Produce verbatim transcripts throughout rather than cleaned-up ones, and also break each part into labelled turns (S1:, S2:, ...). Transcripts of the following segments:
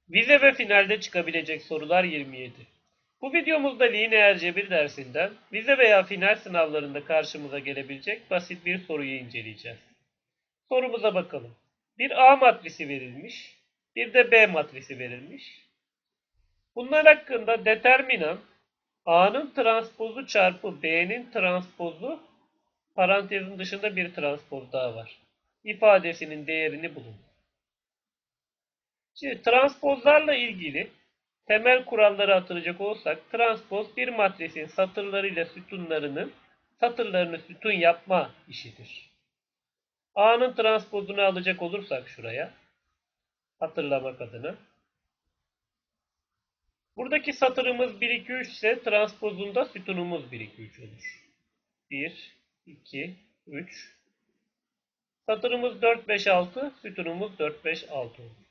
S1: Vize ve finalde çıkabilecek sorular yirmi yedi. Bu videomuzda lineer cebir dersinden vize veya final sınavlarında karşımıza gelebilecek basit bir soruyu inceleyeceğiz. Sorumuza bakalım. Bir A matrisi verilmiş, bir de B matrisi verilmiş. Bunlar hakkında determinant A'nın transpozu çarpı B'nin transpozu parantezin dışında bir transpoz daha var. İfadesinin değerini bulun. Şimdi transpozlarla ilgili temel kuralları hatırlayacak olursak, transpoz bir matrisin satırlarıyla sütunlarının satırlarını sütun yapma işidir. A'nın transpozunu alacak olursak şuraya, hatırlamak adına. Buradaki satırımız bir, iki, üç ise transpozunda sütunumuz bir, iki, üç olur. bir, iki, üç. Satırımız dört, beş, altı, sütunumuz dört, beş, altı olur.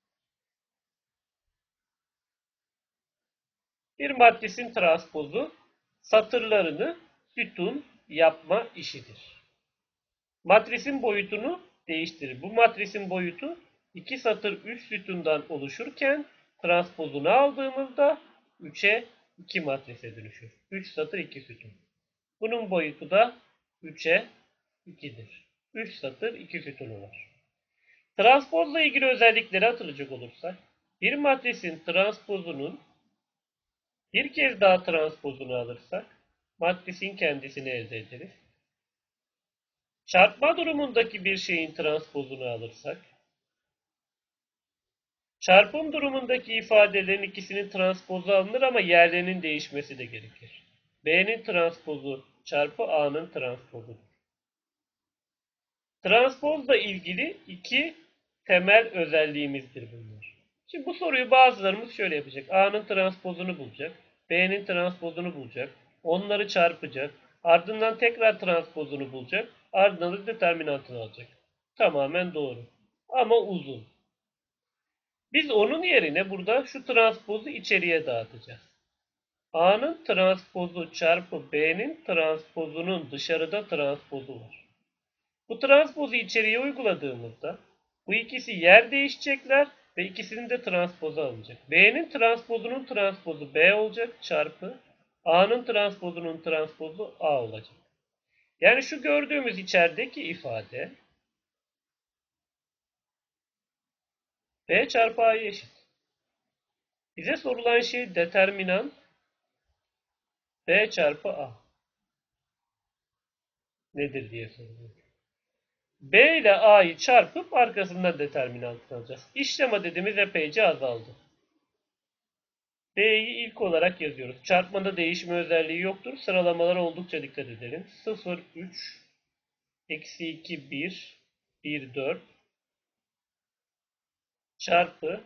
S1: Bir matrisin transpozu satırlarını sütun yapma işidir. Matrisin boyutunu değiştirir. Bu matrisin boyutu iki satır üç sütundan oluşurken transpozunu aldığımızda üçe iki matrise dönüşür. üç satır iki sütun. Bunun boyutu da üçe ikidir. üç satır iki sütunu var. Transpozla ilgili özellikleri hatırlayacak olursak, bir matrisin transpozunun bir kez daha transpozunu alırsak matrisin kendisini elde ederiz. Çarpma durumundaki bir şeyin transpozunu alırsak, çarpım durumundaki ifadelerin ikisinin transpozu alınır ama yerlerinin değişmesi de gerekir. B'nin transpozu çarpı A'nın transpozudur. Transpozla ilgili iki temel özelliğimizdir bunlar. Şimdi bu soruyu bazılarımız şöyle yapacak. A'nın transpozunu bulacak. B'nin transpozunu bulacak. Onları çarpacak. Ardından tekrar transpozunu bulacak. Ardından da determinantını alacak. Tamamen doğru. Ama uzun. Biz onun yerine burada şu transpozu içeriye dağıtacağız. A'nın transpozu çarpı B'nin transpozunun dışarıda transpozu var. Bu transpozu içeriye uyguladığımızda bu ikisi yer değişecekler ve ikisinin de transpozu alınacak. B'nin transpozunun transpozu B olacak çarpı A'nın transpozunun transpozu A olacak. Yani şu gördüğümüz içerideki ifade B çarpı A'ya eşit. Bize sorulan şey determinant B çarpı A nedir diye soruluyor. B ile A'yı çarpıp arkasından determinantını alacağız. İşlem adedimiz epeyce azaldı. B'yi ilk olarak yazıyoruz. Çarpmada değişme özelliği yoktur. Sıralamalara oldukça dikkat edelim. sıfır, üç, eksi iki, bir, bir, dört çarpı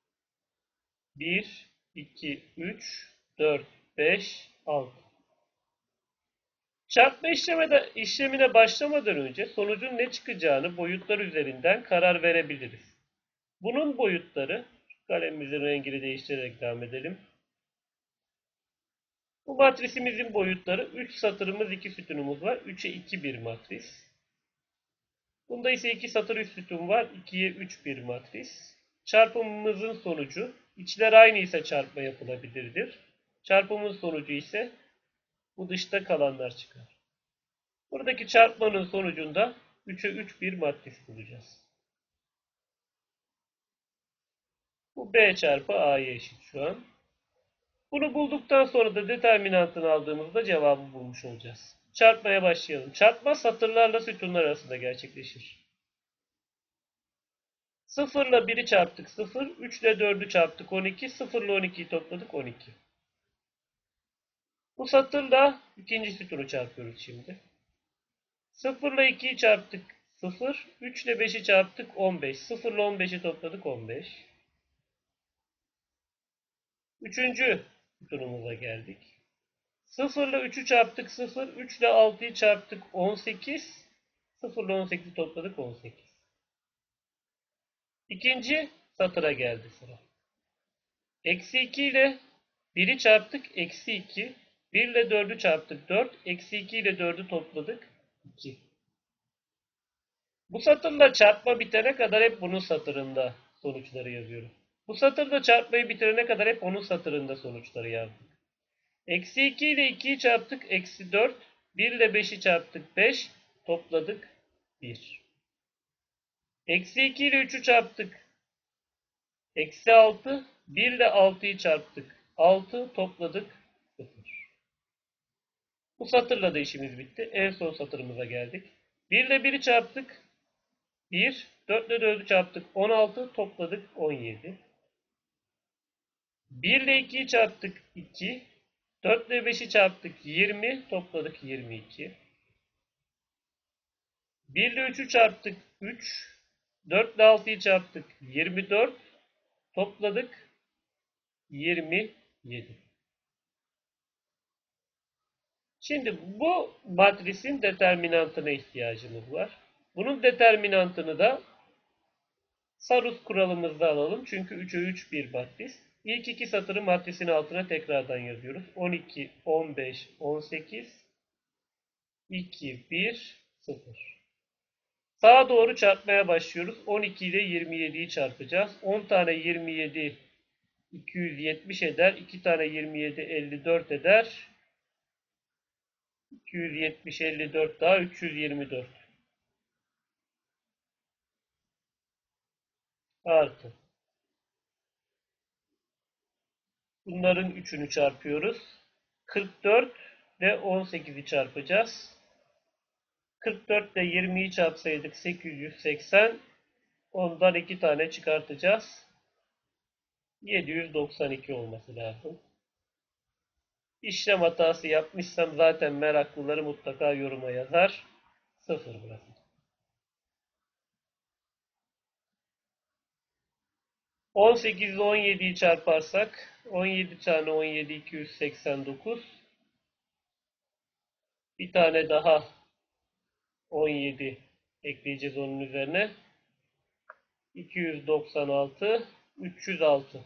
S1: bir, iki, üç, dört, beş, altı. Çarpma işlemine, işlemine başlamadan önce sonucun ne çıkacağını boyutlar üzerinden karar verebiliriz. Bunun boyutları, kalemimizin rengini değiştirerek devam edelim. Bu matrisimizin boyutları üç satırımız iki sütunumuz var. üçe iki bir matris. Bunda ise iki satır üç sütun var. ikiye üç bir matris. Çarpımımızın sonucu içler aynı ise çarpma yapılabilirdir. Çarpımın sonucu ise bu dışta kalanlar çıkar. Buradaki çarpmanın sonucunda üçe üç bir matris bulacağız. Bu B çarpı A'ya eşit şu an. Bunu bulduktan sonra da determinantını aldığımızda cevabı bulmuş olacağız. Çarpmaya başlayalım. Çarpma satırlarla sütunlar arasında gerçekleşir. sıfır ile biri çarptık sıfır, üç ile dördü çarptık on iki, sıfır ile on ikiyi topladık on iki. Bu satırla ikinci sütunu çarpıyoruz şimdi. sıfır ile ikiyi çarptık sıfır, üç ile beşi çarptık on beş, sıfır ile on beşi topladık on beş. Üçüncü sütunumuza geldik. sıfır ile üçü çarptık sıfır, üç ile altıyı çarptık on sekiz, sıfır ile on sekizi topladık on sekiz. İkinci satıra geldi sıra. Eksi iki ile biri çarptık eksi iki. bir ile dördü çarptık dört. Eksi iki ile dördü topladık iki. Bu satırla çarpma bitene kadar hep bunun satırında sonuçları yazıyorum. Bu satırda çarpmayı bitirene kadar hep onun satırında sonuçları yazdık. Eksi iki ile ikiyi çarptık. Eksi dört. bir ile beşi çarptık. beş. Topladık. bir. Eksi iki ile üçü çarptık. Eksi altı. bir ile altıyı çarptık. altı. Topladık. sıfır. Bu satırla da işimiz bitti. En son satırımıza geldik. bir ile biri çarptık. bir. dört ile dördü çarptık. on altı. Topladık. on yedi. bir ile ikiyi çarptık. iki. dört ile beşi çarptık. yirmi. Topladık. yirmi iki. bir ile üçü çarptık. üç. dört ile altıyı çarptık. yirmi dört. Topladık. yirmi yedi. Şimdi bu matrisin determinantına ihtiyacımız var. Bunun determinantını da Sarus kuralımızda alalım. Çünkü üçe üç bir matris. İlk iki satırı matrisin altına tekrardan yazıyoruz. on iki, on beş, on sekiz, iki, bir, sıfır. Sağa doğru çarpmaya başlıyoruz. on iki ile yirmi yediyi çarpacağız. on tane yirmi yedi iki yüz yetmiş eder. iki tane yirmi yedi elli dört eder. iki yüz yetmiş elli dört daha üç yüz yirmi dört. Artı. Bunların üçünü çarpıyoruz. kırk dört ile on sekizi çarpacağız. kırk dört ile yirmiyi çarpsaydık sekiz yüz seksen. Ondan iki tane çıkartacağız. yedi yüz doksan iki olması lazım. İşlem hatası yapmışsam zaten meraklıları mutlaka yoruma yazar. Sıfır burası. on sekiz ile on yediyi çarparsak on yedi tane on yedi iki yüz seksen dokuz. Bir tane daha on yedi ekleyeceğiz onun üzerine. iki yüz doksan altı, üç yüz altı.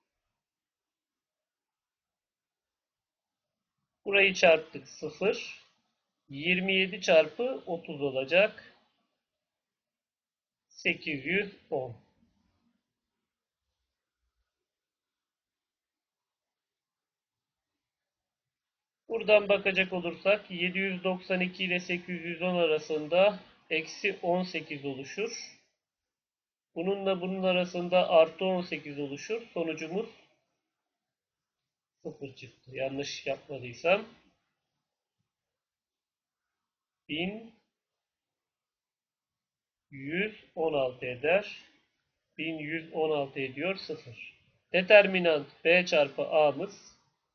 S1: Burayı çarptık sıfır. yirmi yedi çarpı otuz olacak. sekiz yüz on. Buradan bakacak olursak yedi yüz doksan iki ile sekiz yüz on arasında eksi on sekiz oluşur. Bununla bunun arasında artı on sekiz oluşur. Sonucumuz sıfır çıktı. Yanlış yapmadıysam. bin yüz on altı eder. bin yüz on altı ediyor sıfır. Determinant B çarpı A'mız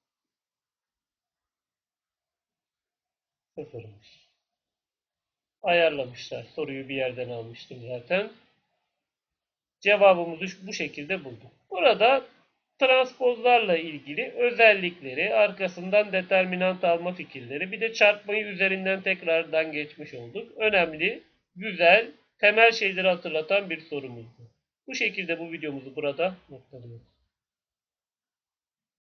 S1: sıfırmış. Ayarlamışlar. Soruyu bir yerden almıştım zaten. Cevabımızı bu şekilde bulduk. Burada transpozlarla ilgili özellikleri, arkasından determinant alma fikirleri, bir de çarpmayı üzerinden tekrardan geçmiş olduk. Önemli, güzel, temel şeyleri hatırlatan bir sorumuzdu. Bu şekilde bu videomuzu burada noktalıyoruz.